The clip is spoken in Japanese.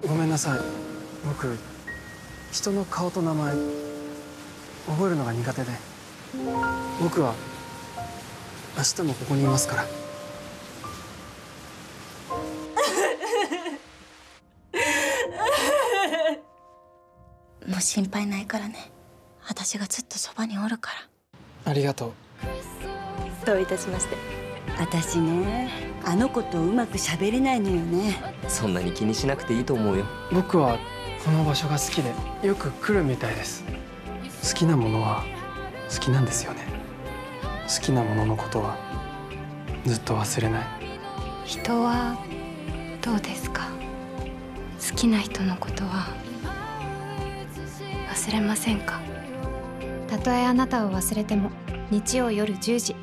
ごめんなさい。僕人の顔と名前覚えるのが苦手で。僕は明日もここにいますから。 もう心配ないからね。私がずっとそばにおるから。 ありがとう。 どういたしまして。 私ね、あの子とうまく喋れないのよね。 そんなに気にしなくていいと思うよ。 僕はこの場所が好きでよく来るみたいです。好きなものは好きなんですよね。好きなもののことはずっと忘れない。 人はどうですか？好きな人のことは忘れませんか？たとえあなたを忘れても、日曜夜10時